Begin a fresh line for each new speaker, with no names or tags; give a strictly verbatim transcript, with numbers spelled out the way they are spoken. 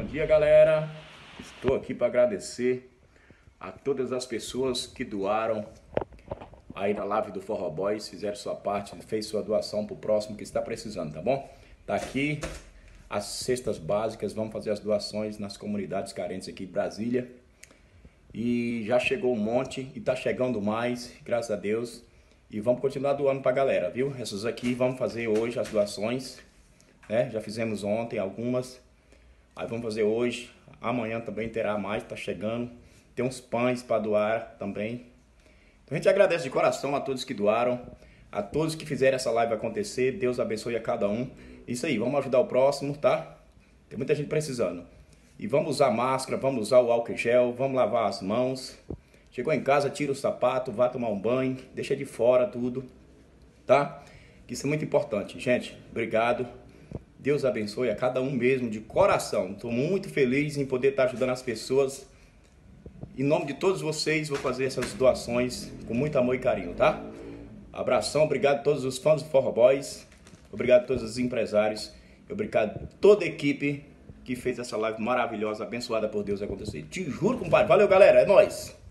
dia, galera. Estou aqui para agradecer a todas as pessoas que doaram aí na live do Forró Boys, fizeram sua parte, fez sua doação para o próximo que está precisando, tá bom? Tá aqui as cestas básicas, vamos fazer as doações nas comunidades carentes aqui em Brasília. E já chegou um monte e tá chegando mais, graças a Deus. E vamos continuar doando pra galera, viu? Essas aqui vamos fazer hoje as doações, né? Já fizemos ontem algumas. Aí vamos fazer hoje, amanhã também terá mais, tá chegando. Tem uns pães para doar também. Então a gente agradece de coração a todos que doaram, a todos que fizeram essa live acontecer. Deus abençoe a cada um. Isso aí, vamos ajudar o próximo, tá? Tem muita gente precisando. E vamos usar máscara, vamos usar o álcool gel, vamos lavar as mãos. Chegou em casa, tira o sapato, vá tomar um banho, deixa de fora tudo, tá? Isso é muito importante, gente. Obrigado. Deus abençoe a cada um mesmo, de coração. Estou muito feliz em poder estar ajudando as pessoas. Em nome de todos vocês, vou fazer essas doações com muito amor e carinho, tá? Abração, obrigado a todos os fãs do Forró Boys. Obrigado a todos os empresários. Obrigado a toda a equipe que fez essa live maravilhosa, abençoada por Deus acontecer. Te juro, compadre. Valeu, galera. É nóis.